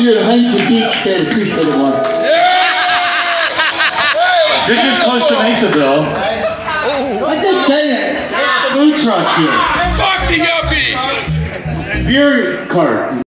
you at Huntington Beach that appreciate it more. This is close to Mesa, Bill. I'm just saying. Food trucks here. Fuck the yuppies! Beer cart.